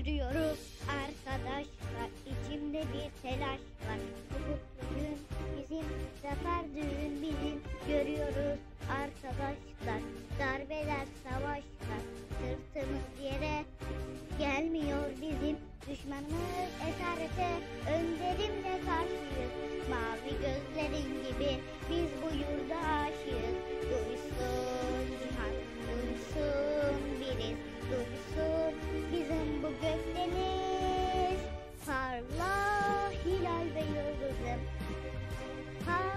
Yürüyoruz arkadaşlar, içimde bir telaş var. Bu kutlu gün bizim, zafer düğün bizim. Görüyoruz arkadaşlar, darbeler, savaşlar. Sırtımız yere gelmiyor bizim. Düşmanımız esarete, önderimle karşıyız. Mavi gözlerin gibi biz bu yurda aşığız. Duysun cihan, duysun biriz, duysun bizim bu gökdeniz. Parla hilal ve yıldızım, parla.